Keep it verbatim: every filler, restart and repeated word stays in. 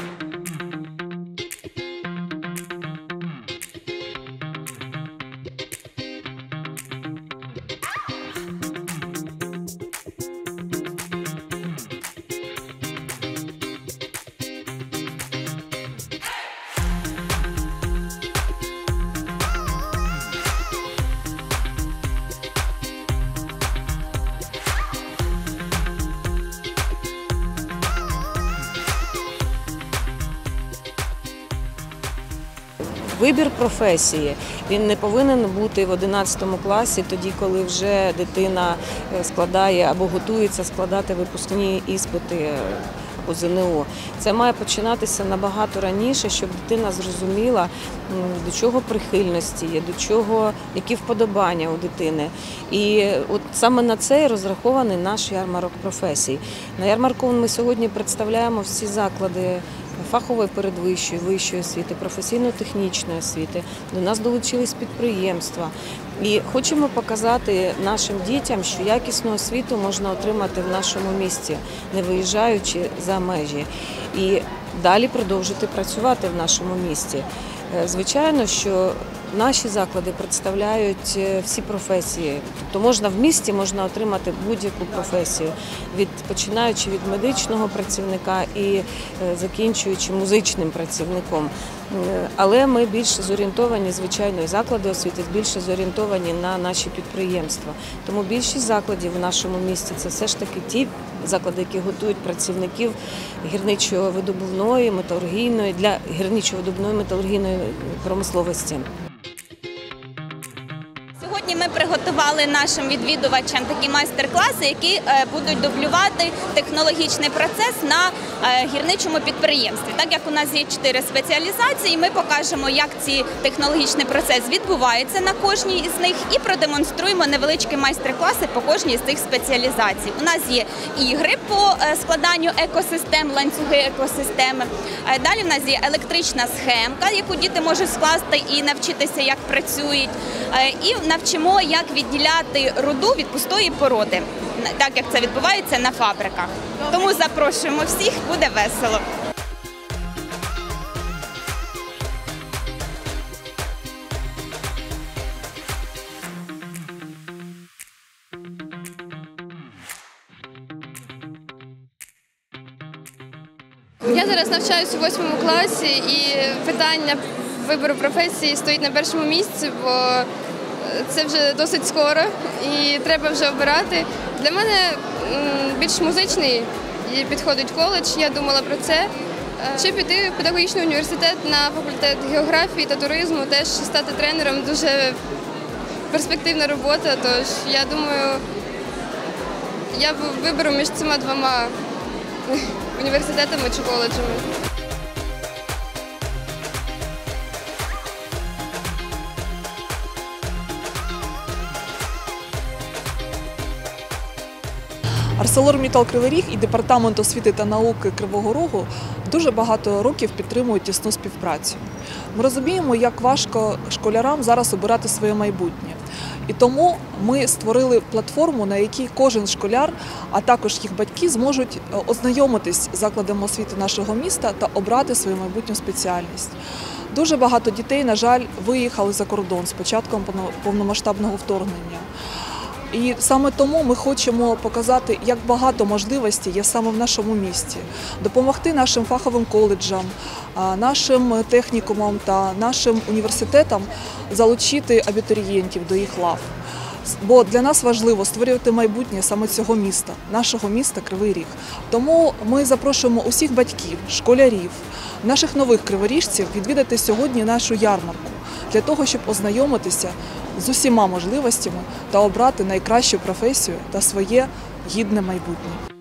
Вибір професії, він не повинен бути в одинадцятому класі, тоді, коли вже дитина складає або готується складати випускні іспити по зе не о. Це має починатися набагато раніше, щоб дитина зрозуміла, до чого прихильності є, до чого, які вподобання у дитини. І от саме на це і розрахований наш ярмарок професій. На ярмарку ми сьогодні представляємо всі заклади фахової передвищої, вищої освіти, професійно-технічної освіти. До нас долучились підприємства. І хочемо показати нашим дітям, що якісну освіту можна отримати в нашому місті, не виїжджаючи за межі. І далі продовжити працювати в нашому місті. Звичайно, що наші заклади представляють всі професії. Тобто можна в місті можна отримати будь-яку професію, від, починаючи від медичного працівника і закінчуючи музичним працівником. Але ми більше зорієнтовані, звичайно, і заклади освіти більше зорієнтовані на наші підприємства. Тому більшість закладів в нашому місті – це все ж таки ті заклади, які готують працівників гірничо-видобувної, металургійної, для гірничо-видобувної металургійної промисловості. Сьогодні ми приготували нашим відвідувачам такі майстер-класи, які будуть дублювати технологічний процес на гірничому підприємстві. Так як у нас є чотири спеціалізації, ми покажемо, як цей технологічний процес відбувається на кожній із них і продемонструємо невеличкі майстер-класи по кожній з цих спеціалізацій. У нас є ігри по складанню екосистем, ланцюги екосистеми. Далі в нас є електрична схемка, яку діти можуть скласти і навчитися, як працюють. І навчимо, як відділяти руду від пустої породи, так як це відбувається на фабриках. Тому запрошуємо всіх, буде весело. Я зараз навчаюся у восьмому класі і питання вибору професії стоїть на першому місці, бо це вже досить скоро і треба вже обирати. Для мене більш музичний підходить коледж, я думала про це. Ще піти в педагогічний університет на факультет географії та туризму, теж стати тренером – дуже перспективна робота, тож я думаю, я виберу між цими двома університетами чи коледжами. ArcelorMittal Кривий Ріг і Департамент освіти та науки Кривого Рогу дуже багато років підтримують тісну співпрацю. Ми розуміємо, як важко школярам зараз обирати своє майбутнє. І тому ми створили платформу, на якій кожен школяр, а також їх батьки зможуть ознайомитись з закладами освіти нашого міста та обрати свою майбутню спеціальність. Дуже багато дітей, на жаль, виїхали за кордон з початком повномасштабного вторгнення. І саме тому ми хочемо показати, як багато можливостей є саме в нашому місті. Допомогти нашим фаховим коледжам, нашим технікумам та нашим університетам залучити абітурієнтів до їх лав. Бо для нас важливо створювати майбутнє саме цього міста, нашого міста Кривий Ріг. Тому ми запрошуємо усіх батьків, школярів, наших нових криворіжців відвідати сьогодні нашу ярмарку, для того, щоб ознайомитися з усіма можливостями та обрати найкращу професію та своє гідне майбутнє.